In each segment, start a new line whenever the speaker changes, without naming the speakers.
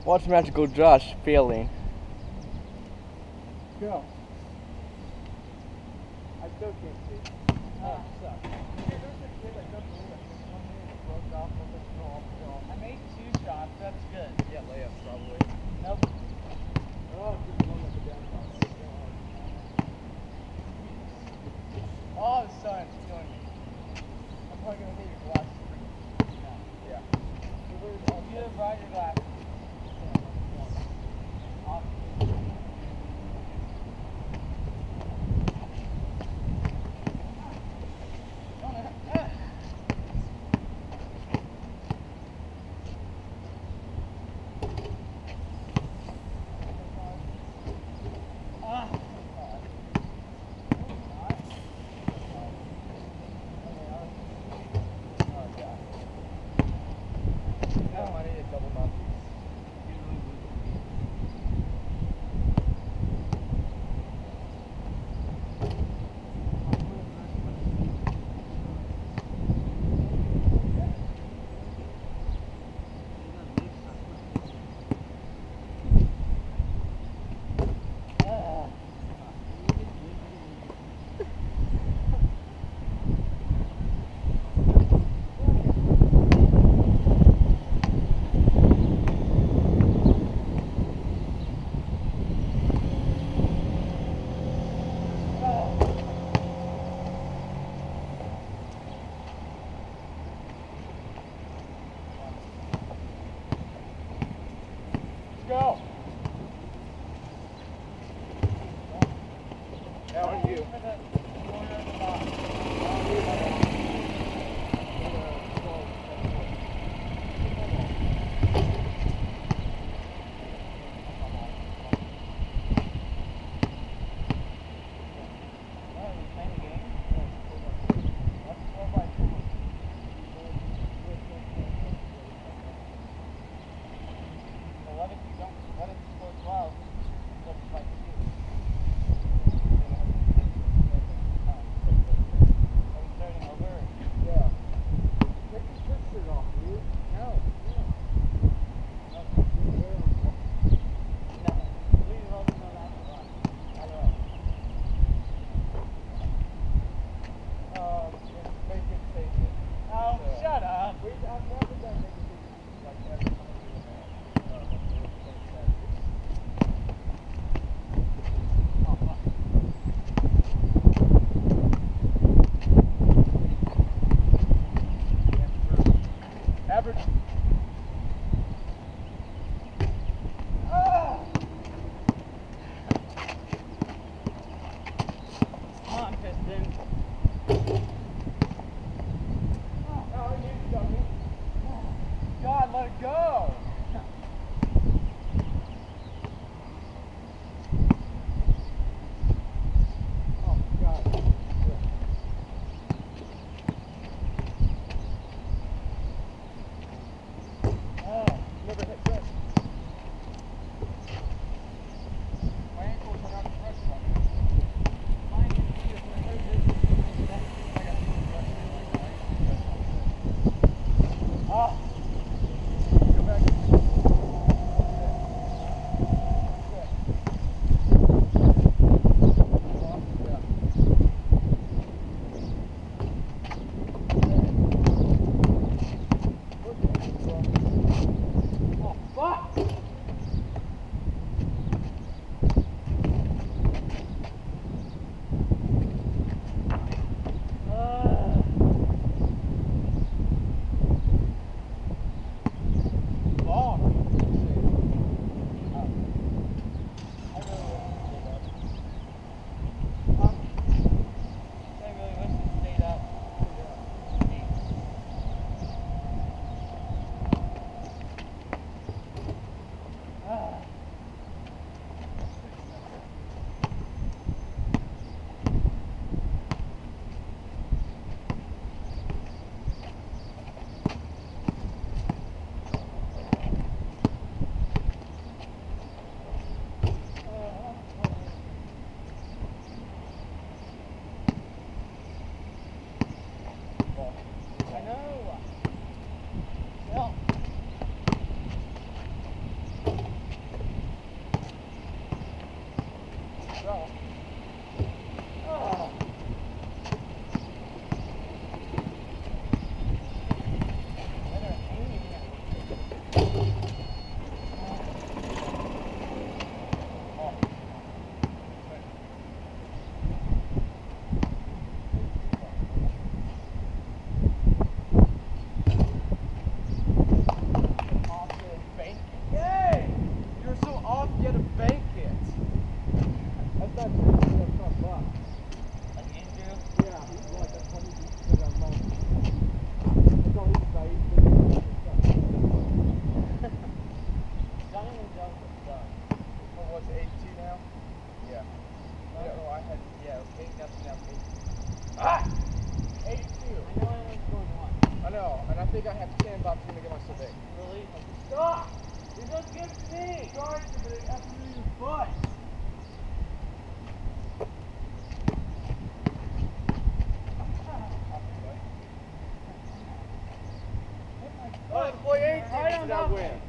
Watch Magical Josh failing.
Go. I still can't see. Oh, it sucks. There's a kid that jumped in at 6-1 and broke off with the goal.
I made 2 shots, that's good.
Yeah, layup probably.
Nope.
Oh, just one at the downtown.
All of a sudden, it's killing me. I'm probably gonna get your glasses.
Yeah.
You have brought your glasses.
Go. Now on you.
God, let it go!
Oh, God.
Oh,
Never hit good.
my ankles are not pressed on me. Mine is here, but hers is. I got some pressure. Ah!
Go back.
Oh, fuck! I know. Well.
have 10 bucks to get my survey.
Really? Stop! It doesn't give to me! Charge you, but it has to do your foot.
Oh, boy, 18
Right on
is that
nothing.
win.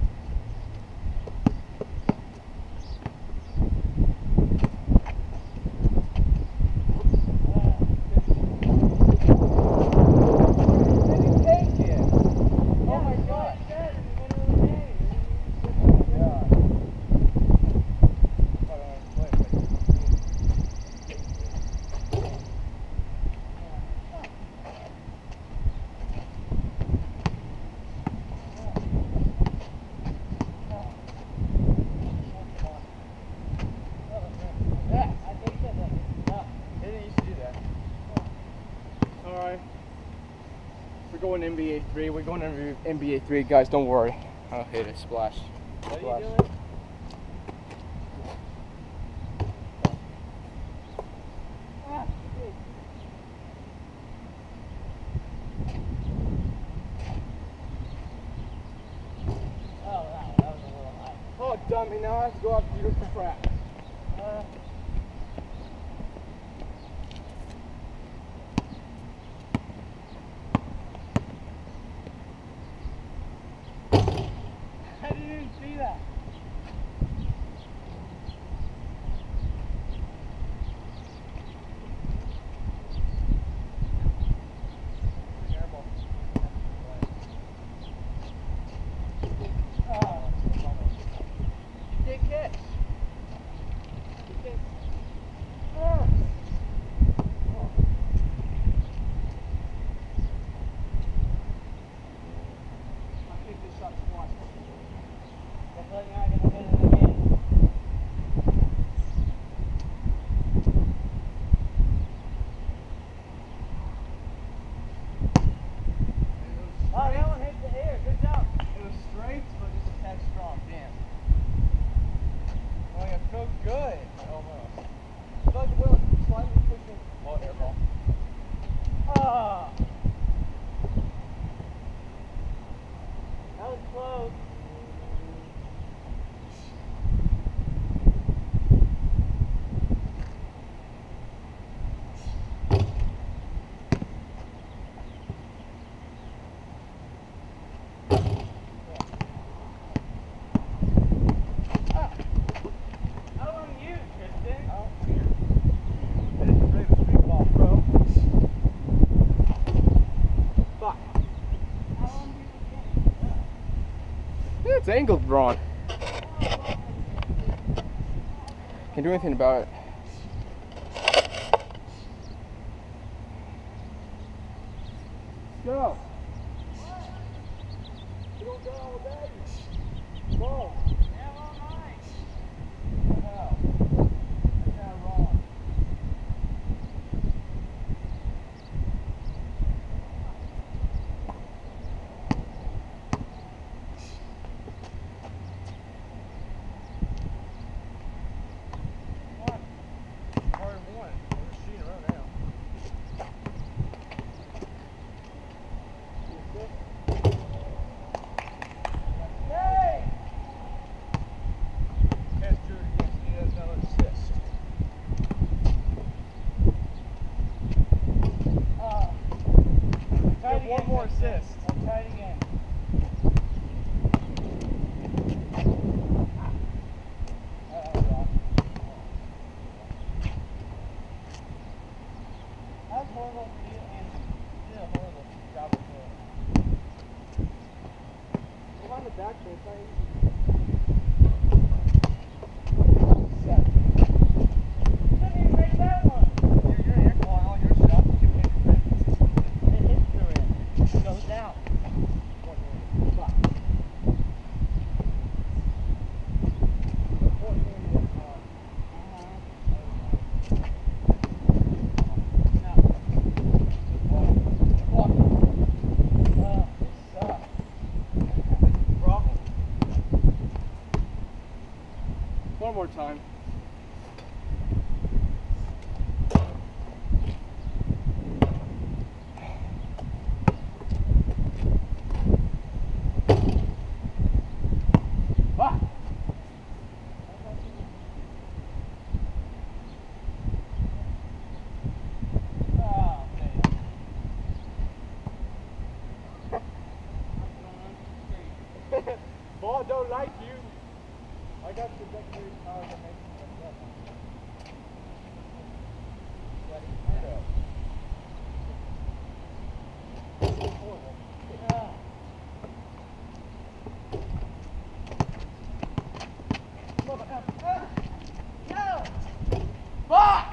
Oh my God!
Yeah, I think that. They didn't used to do that. Alright. We're going NBA 3. We're going to NBA 3, guys. Don't worry. I'll hit it. Splash.
What
Splash.
are you doing? Oh, wow, that was a little high.
Oh, dummy. Now I have to go out beautiful crap.
I didn't even see that.
You can't catch. You can't. I think this shot's twice.
Looks like you're not gonna win it again. Oh, that one hit the air. Good job.
It was straight, but just a tad strong. Damn. Oh, it felt good. Almost. I felt like the wheel was slightly pushing. Oh, air ball.
Ah. That was close. How long you, Tristan?
Oh, that is a great street ball, bro. Fuck.
How long you
Yeah, it's angled wrong. Can't do anything about it. Go. You don't got all the baggage. Go.
Yeah, all right.
No. That's not wrong. One. Part one. We're shooting around now.
Hey!
Catch Drew against me. That's another assist.
Try it
Get one
again,
more
Tristan.
assist.
I'll try it again. That was horrible for you, and you did a horrible job of it.
Go on the back there. It's not easy.
You couldn't even make that one.
You're here calling all your shots. You can hit your rim.
It hits the rim. It goes down.
Fuck. One more time.
don't like you. I got the secondary power that makes me upset. Sweaty. Horrible. No! Fuck!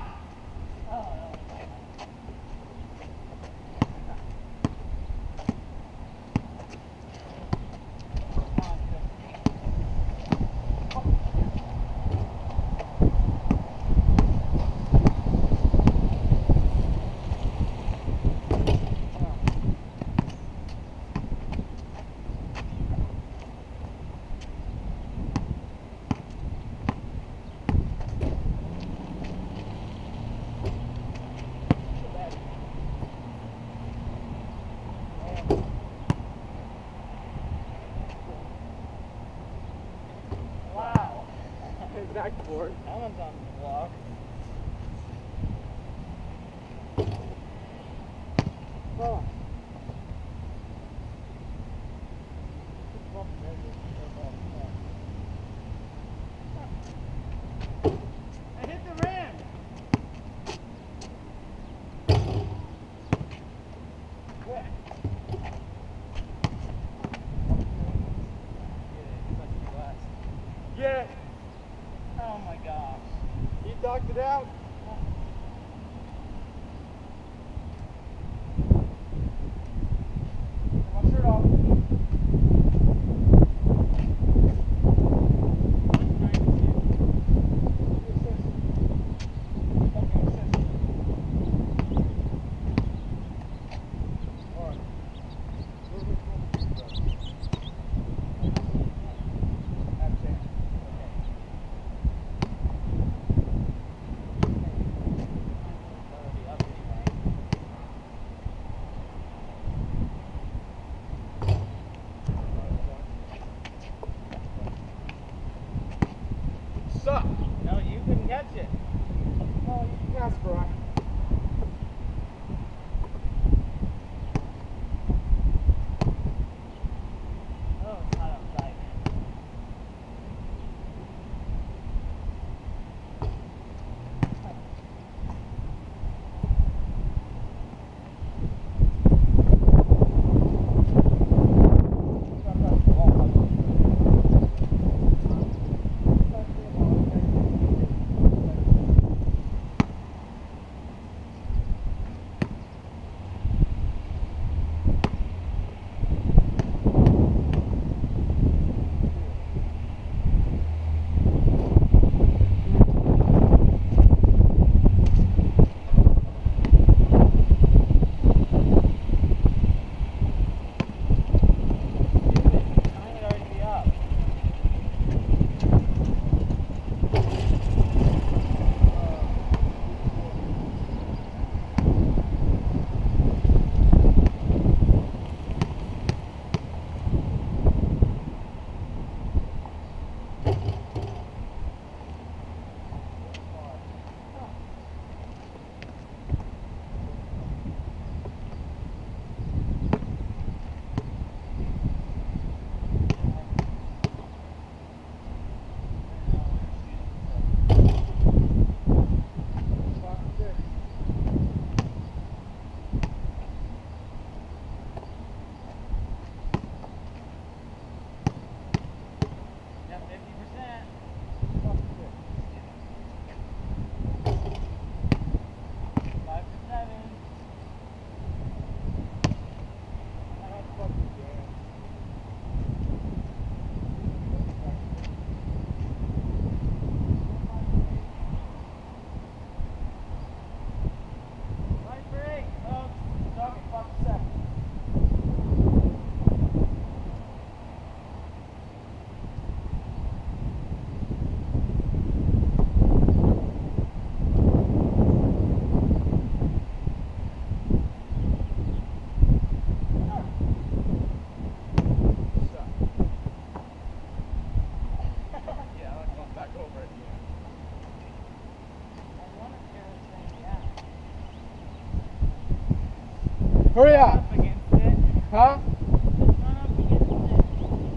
Wow.
Backboard.
That one's on the block. Oh. I hit the rim.
Get it.
Oh my gosh.
You knocked it out.
Take my shirt off.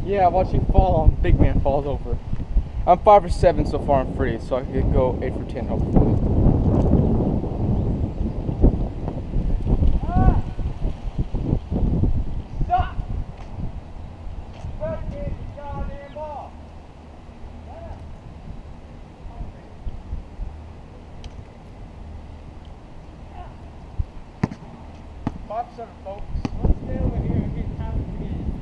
Yeah, watch you fall on big man falls over. I'm 5 for 7 so far on free, so I could go 8 for 10 hopefully.
Stop! First hit the goddamn ball.
5-7 folks.
Let's stay over here and get half of the game.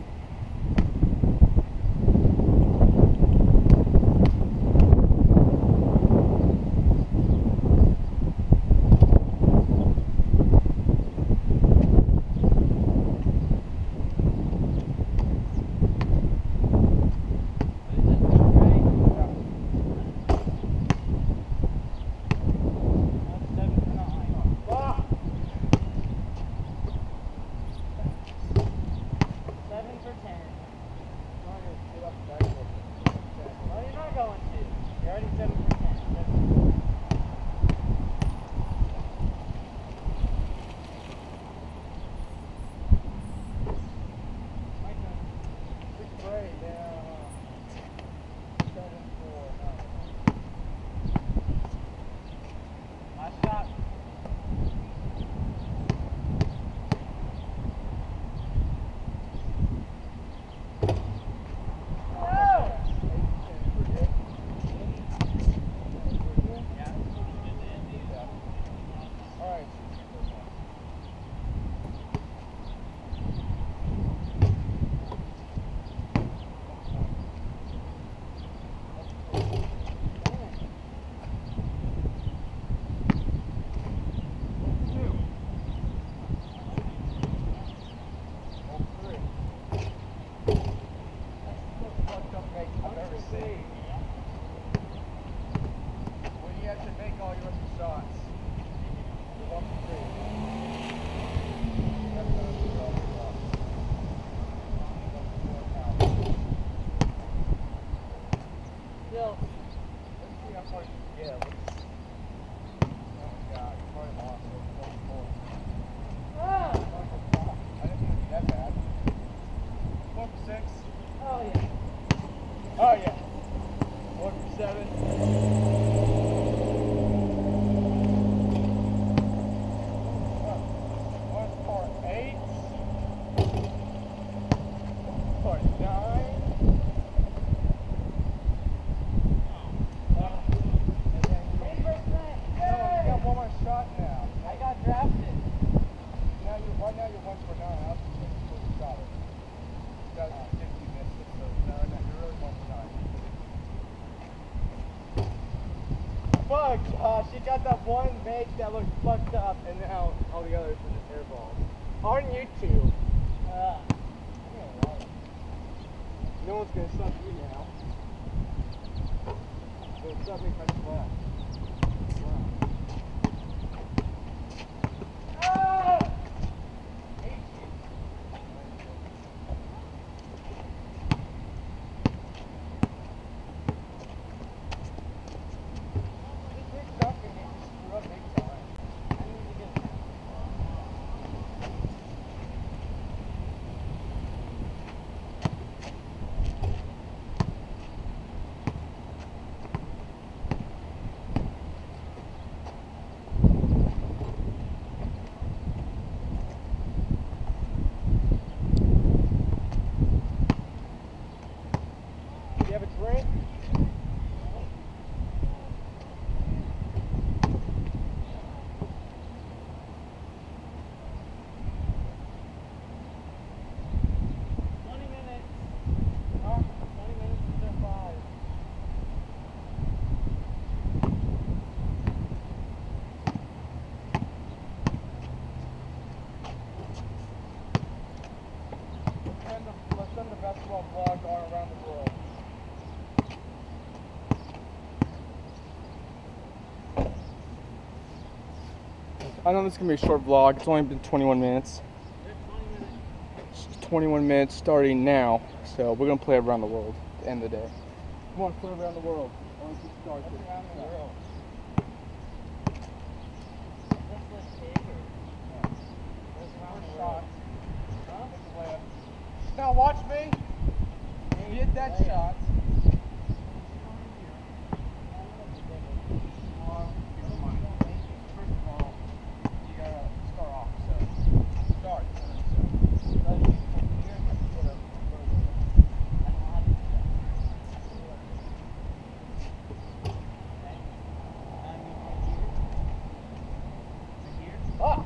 Oh yeah. 1 for 7. Fuck, she got that one make that looked fucked up, and now all the others were just airballs. On YouTube. No one's gonna sub you now. They'll sub me if I just left. Vlog going around the world. I know this is going to be a short vlog. It's only been 21 minutes. It's 21 minutes starting now. So we're going to play around the world at the end of the day. Come on, play around the world. I want to start this. Around the world. Now watch me. you hit that shot. First of all, you gotta start off. So, start. Up.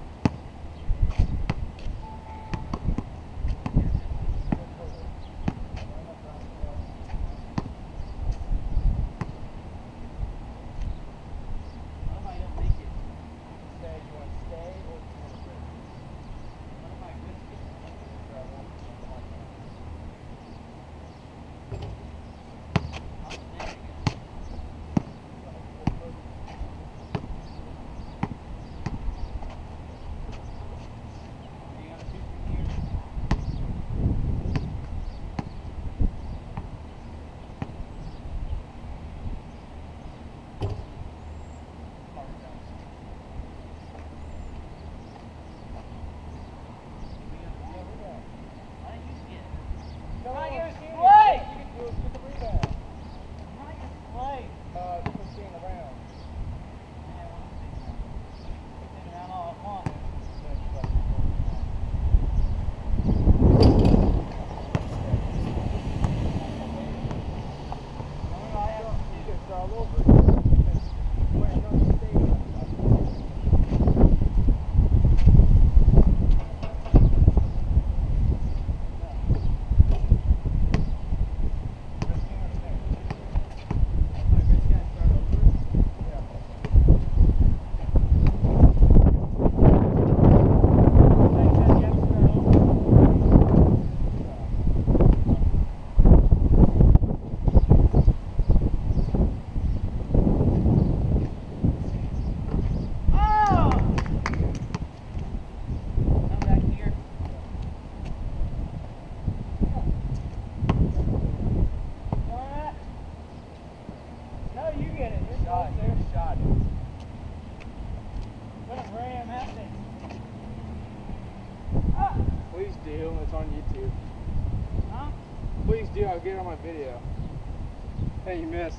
Please do. It's on YouTube.
Huh?
Please do. I'll get it on my video. Hey, you missed.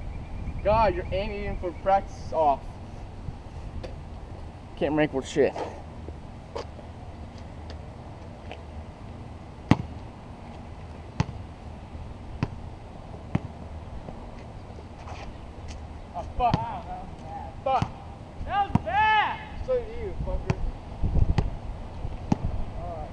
God, you're aiming for practice off.
Can't rank with shit.
Oh, fuck.
Wow, that was bad.
Fuck.
That was bad!
So do you, fucker. Alright.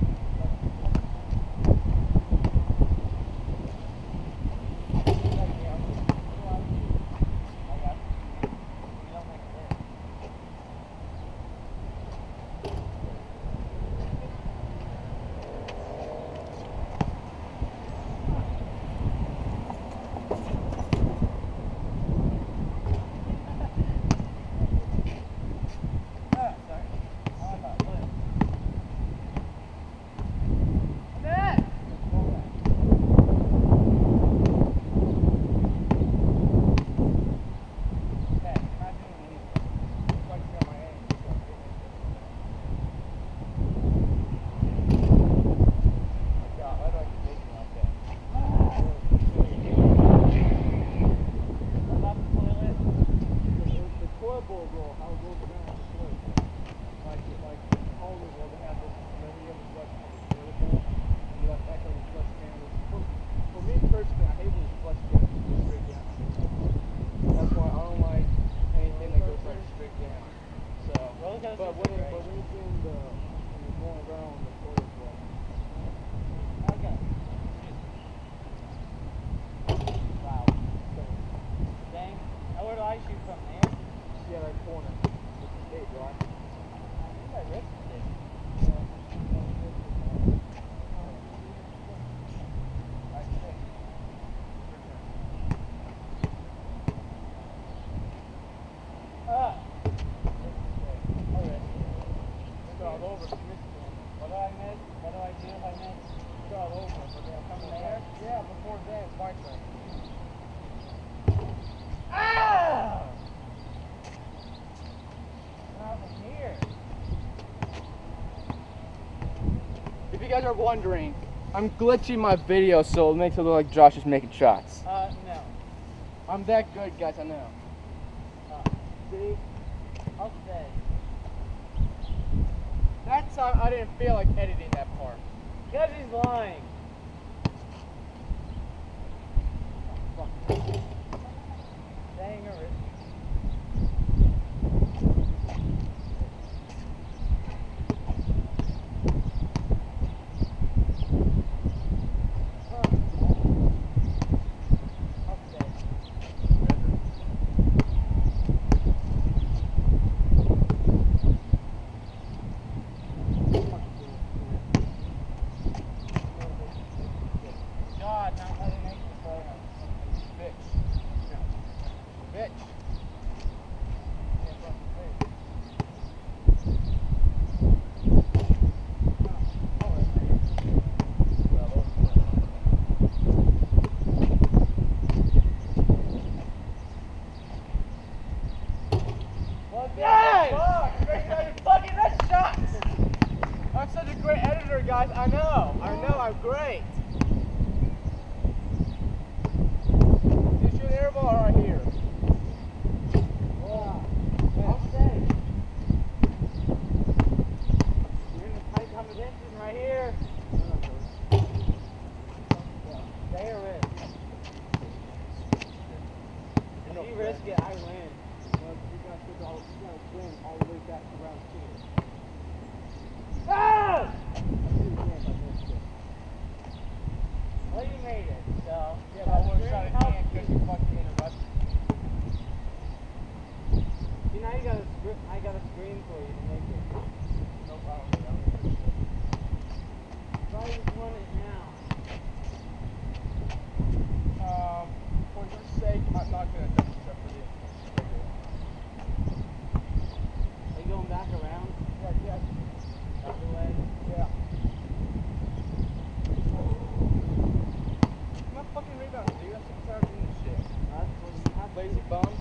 But when it's in the when you're going around the toilet bowl.
Okay. Wow. Dang. Now where do I shoot from there?
Yeah, that corner. It's a state, right?
I think I risked it. What do I miss? What do I do if I miss?
Go all over. But they'll come in there. Yeah, before then, it's my turn.
Ah! Not from here.
If you guys are wondering, I'm glitching my video so it makes it look like Josh is making shots.
No.
I'm that good, guys, I know.
See? I'll stay.
That time I didn't feel like editing that part.
Because he's lying. Dang it. God, not letting me play.
Bitch. Bitch.
Yes!
Fucking red shots! I'm such a great editor, guys. I know, I'm great. You shoot an air ball right here.
I'll stay. You're in the tight competition right here. Stay or risk? If you risk it, I win.
All the way back to round 2.
Ah! Well, you made it, so.
Yeah, but I want to try to can because you fucking interrupted.
See, now I got a screen for you to make it.
No problem.
Try to run it now.
For your sake, I'm not going to touch this up for you.
Are you going back around?
Yeah.
Other way?
Yeah. I'm not fucking rebounding, dude. I'm so tired of doing this shit.
That's what you have to
Lazy bum.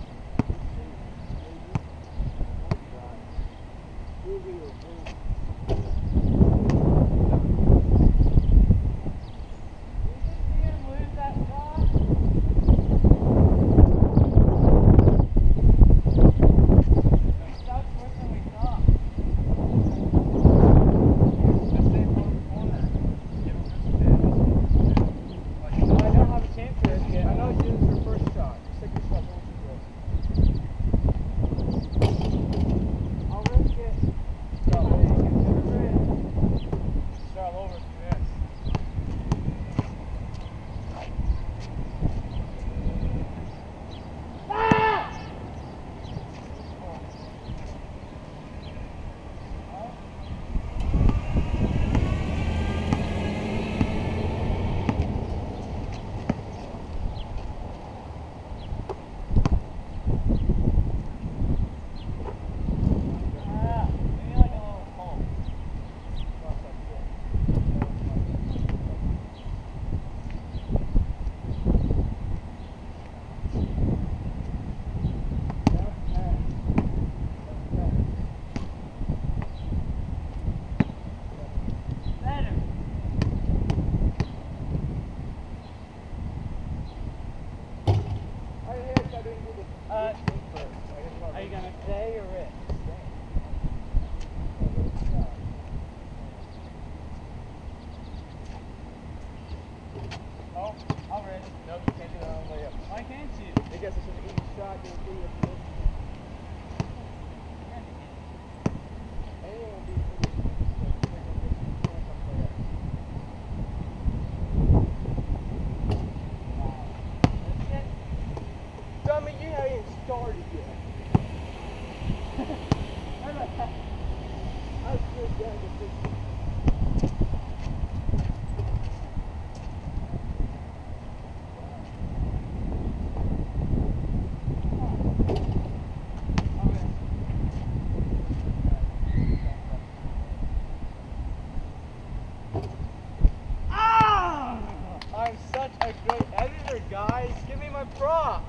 Are you gonna stay or risk?
Oh, I'll risk. No, you can't do that on the layup.
Why can't you?
Because it's an easy shot. You'll do it. Anyone will be Dummy, you haven't even started yet. I feel bad with this. I'm such a great editor, guys. Give me my props.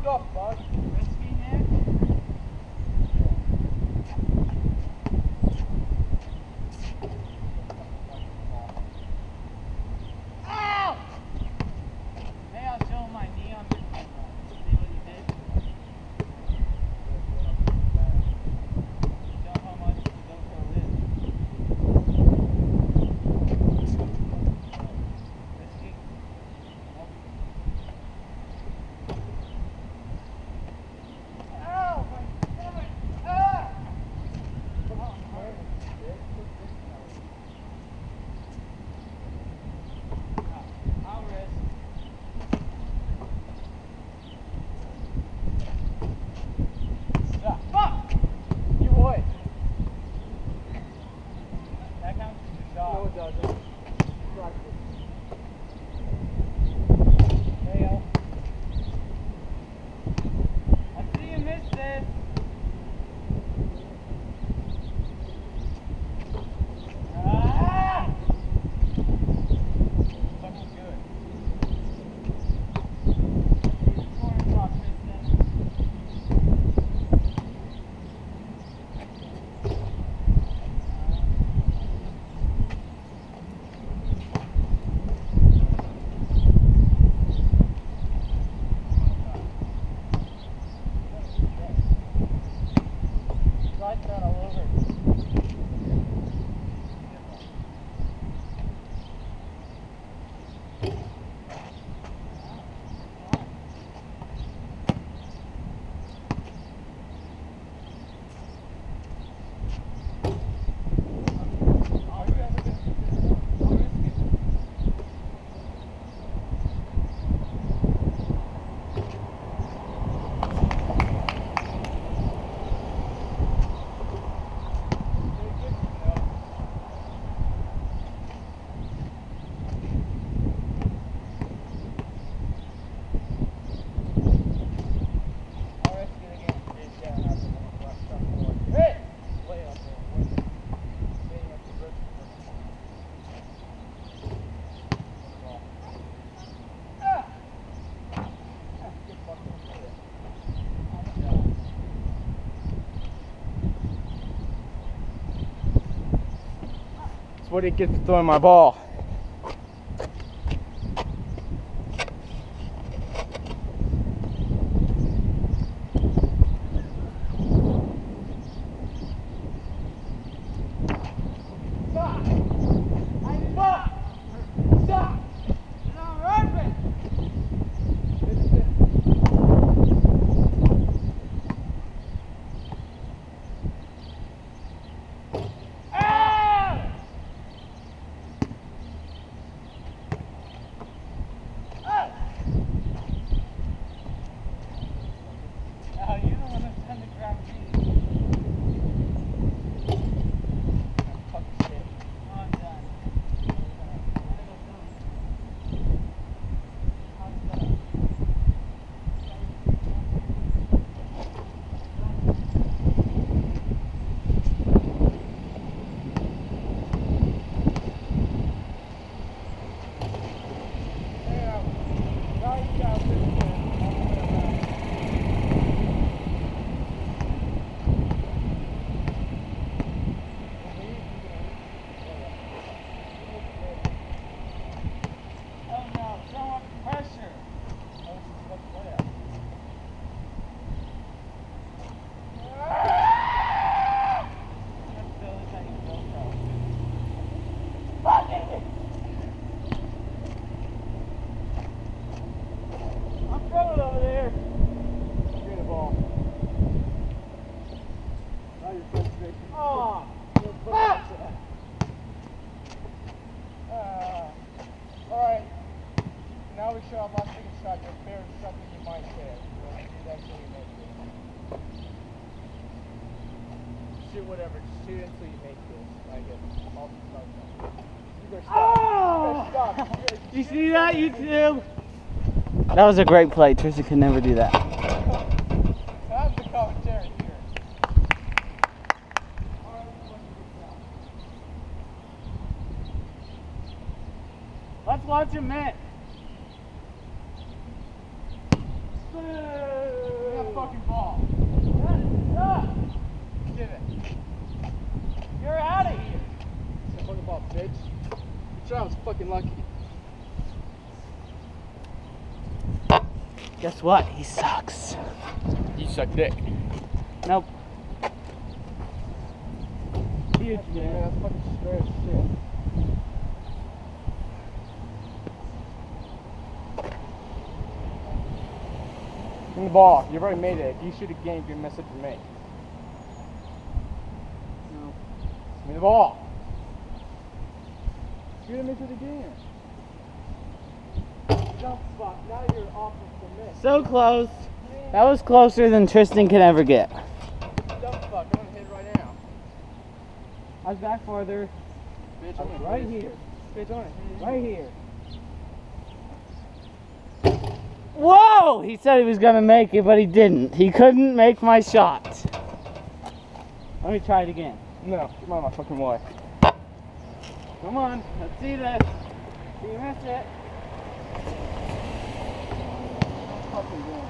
stuff, bud.
Risky, Nick? Ow! Hey, I'll show him my knee on the camera. See what he did? Show him how much the GoPro is. Risky? Ow! My stomach! Ah! I'll risk. Fuck!
You would.
That counts as a shot.
No, it doesn't. Practice.
Fail. I see you missed this. Ah! Fucking good. Corner drop, Tristan. Slide that all over.
That's what it gets for throwing my ball. Alright, now we show my second shot. There's something you might say. We'll do that till you make it. Shoot whatever, shoot until you make this. I guess. You gotta stop. You gotta stop.
You see that, YouTube? That was a great play. Tristan could never do that.
That's the commentary here.
Let's watch him, man.
Alright, fucking ball. Give it.
You're out of here.
It's a fucking ball, bitch. Good job, I was fucking lucky.
Guess what? He sucks.
You suck dick.
Nope.
Huge, man. That's fucking straight as shit. Give me the ball. You've already made it. If you shoot again, you're gonna miss it for me.
No.
Give me the ball. You're gonna miss it again. Jump fuck. Now you're off of the miss.
So close. That was closer than Tristan could ever get.
Jump fuck. I'm gonna hit it right now.
I was back farther.
Bitch, I'm gonna
Right
hit it.
here.
Bitch, I'm gonna hit it.
Right here. Whoa! He said he was gonna make it, but he didn't. He couldn't make my shot. Let me try it again.
No, get out of my fucking way.
Come on, let's see this. Do you miss it?
Fucking doing.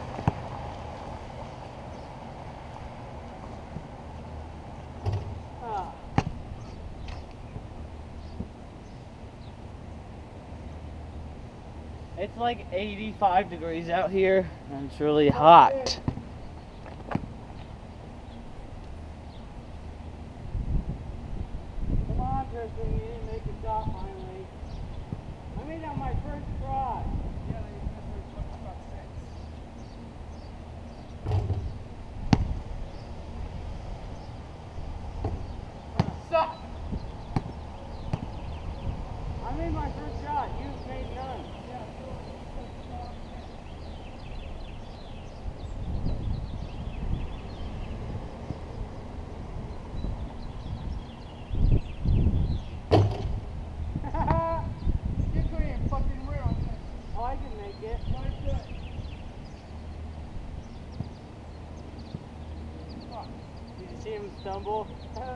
Ah. It's like 85 degrees out here, and it's really hot. Come on, Tristan, you didn't make a shot finally. I made that my first try.
Yeah, they missed it about 6. Suck!
I made my first shot. You made none.
Get clean, fucking weird on this.
Oh, I can make it.
Fuck.
Did you see him stumble?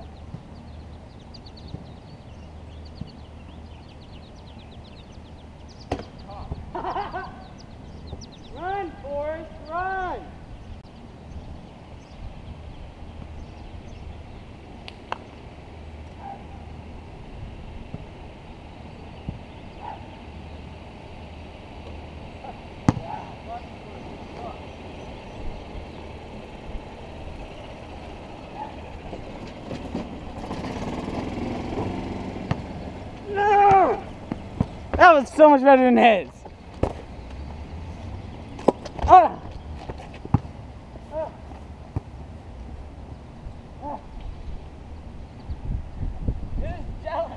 Run, Forrest, run! No! That was so much better than his. Ah! Ah! Ah! You're just jealous.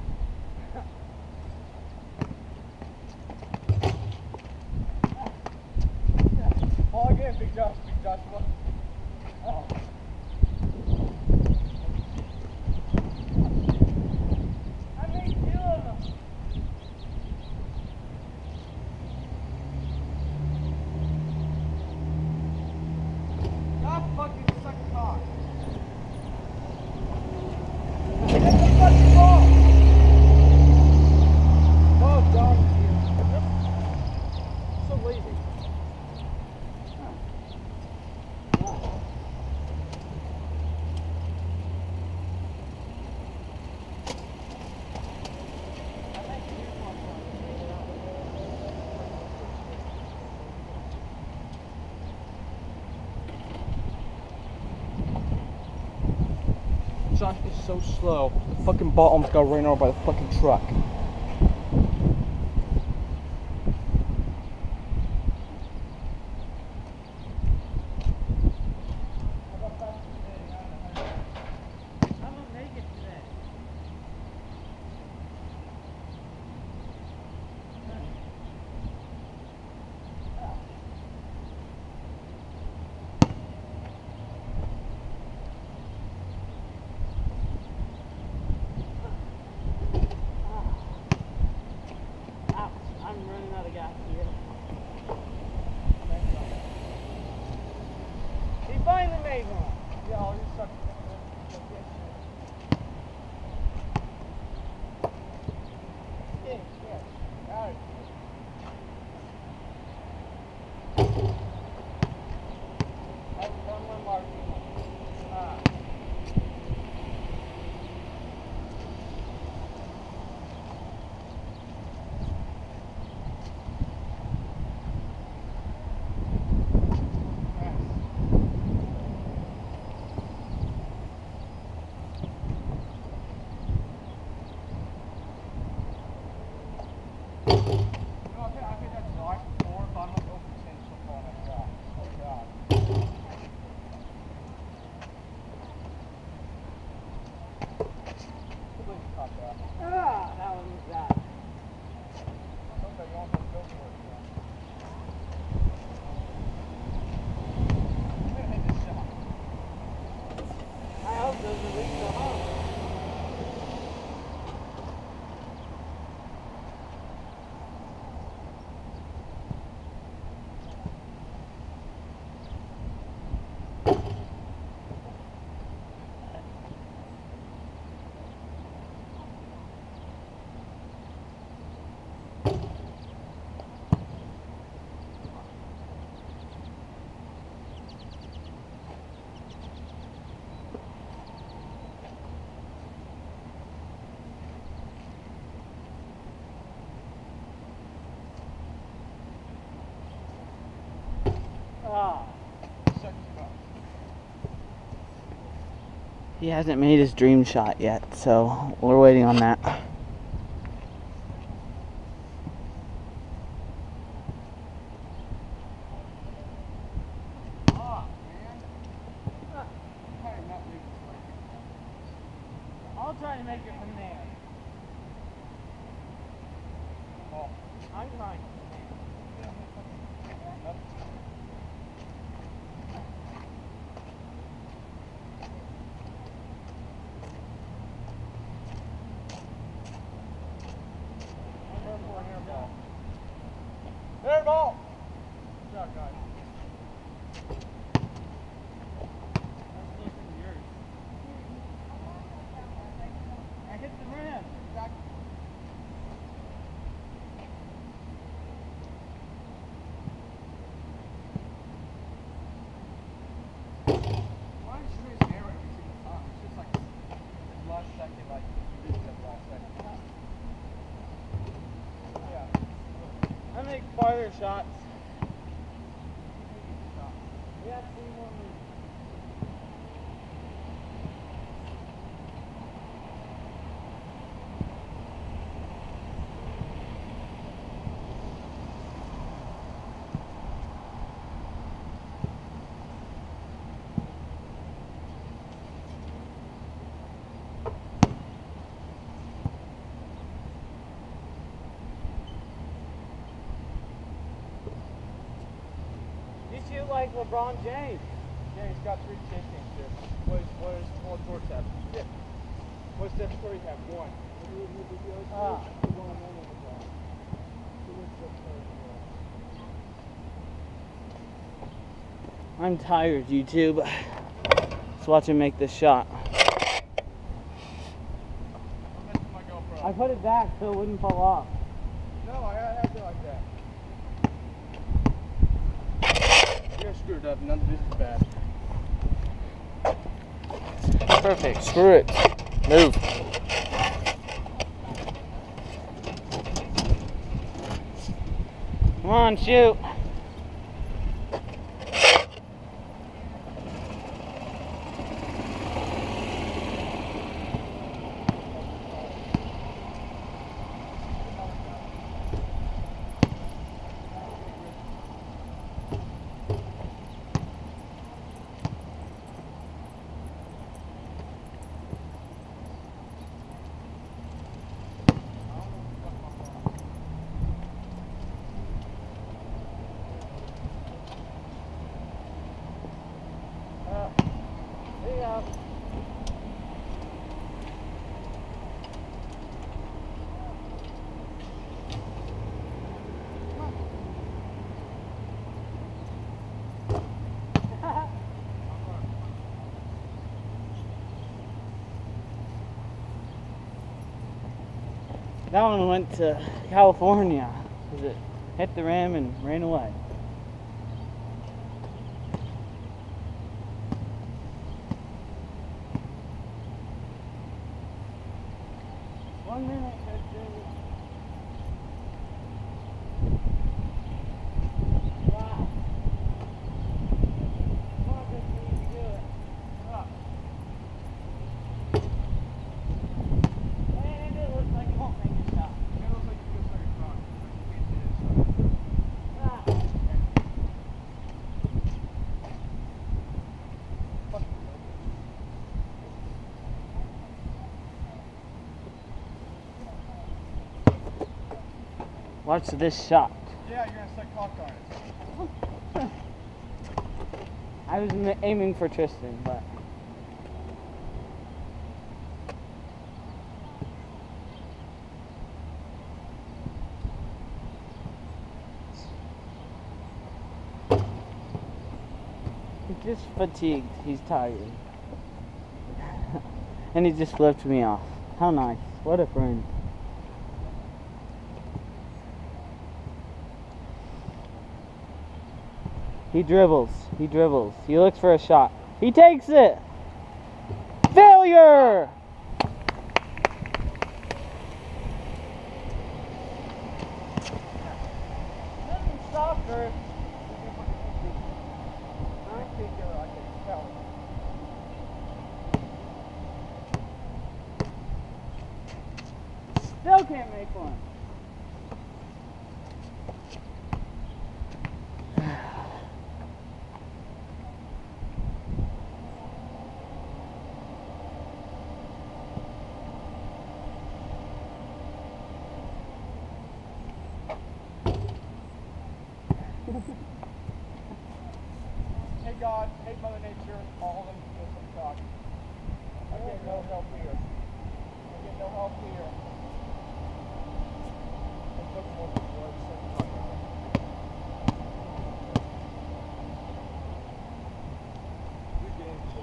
All again, Big Josh, Big Joshua. Oh.
I made 2 of them.
Stop fucking sucking cock. Get the fucking ball. Oh, dog. So lazy. Josh is so slow. The fucking ball almost got ran over by the fucking truck.
I'm gonna make it today. Ouch, I'm running out of gas here. He finally made one.
Yeah, all you suck.
He hasn't made his dream shot yet, so we're waiting on that.
I'll try to make it from there. Oh, I'm trying.
Airball! Good job, guys.
I hit the rim.
Why don't you shoot his arrow every single time? It's just like the last second, like you did that last second. Yeah.
I make farther shots. We have 3 more moves. You shoot like LeBron James.
Yeah, he's got 3 championships. What does Paul George have? 6. What does Steph Curry have? 1.
Ah.
I'm tired, YouTube. Let's watch him make this shot.
I'm messing my GoPro.
I put it back so it wouldn't fall off.
No, I have it like that. You're screwed up. None of this is bad.
Perfect. Screw it. Move.
Come on, shoot.
There you go.
That one went to California because it hit the rim and ran away.
One minute. Wow. Come on, Christy, you can do it. And it looks like you won't make a shot.
It looks like you just like a front. You can't do this.
Ah.
Watch this shot.
Yeah, you're gonna set clock on it.
I was aiming for Tristan, but he's just fatigued. He's tired. And he just flipped me off. How nice. What a friend. He dribbles. He dribbles. He looks for a shot. He takes it. Failure!
Nothing softer.
can't make one.
Hey God, hey Mother Nature, all of them do some talk. I get no help here. I get no help here. I'm looking over the woods, so I'm talking. You're getting this.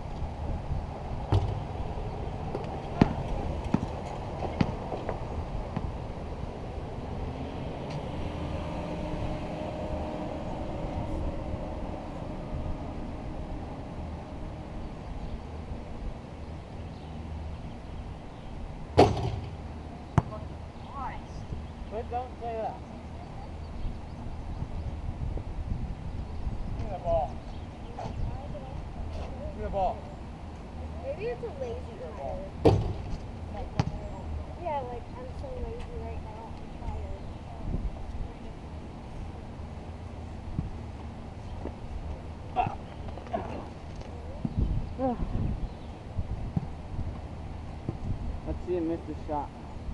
But don't say that.
Give me the ball. Give me the ball.
Maybe it's a lazy Tyler. Yeah, like I'm so lazy right now. I'm tired.
Let's see him miss the shot.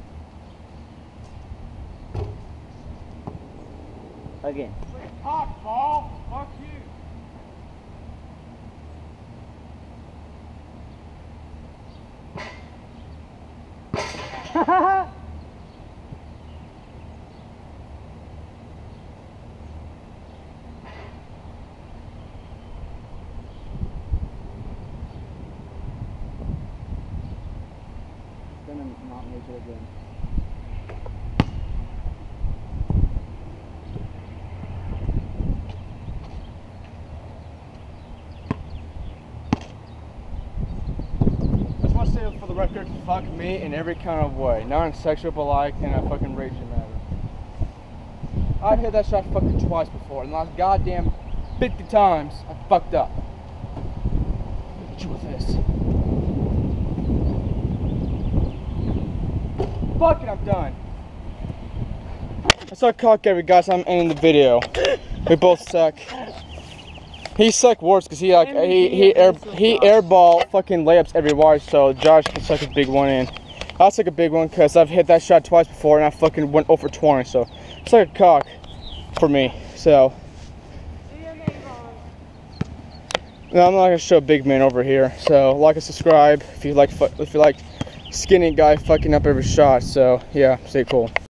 Again.
Hot ball. Fuck you.
Gonna not make it again.
I just want to say for the record, fuck me in every kind of way. Not in sexual, but like in a fucking raging manner. I've hit that shot fucking twice before, and the last goddamn 50 times I fucked up. Look at you with this. Fuck it, I'm done. I saw cock every guys. I'm ending the video. We both suck. He sucked worse because he airball fucking layups every wide, so Josh can suck a big one in. I'll suck a big one because I've hit that shot twice before and I fucking went over 20, so it's like a cock for me. So no, I'm not gonna show big man over here. So like and subscribe if you like skinny guy fucking up every shot. So yeah, stay cool.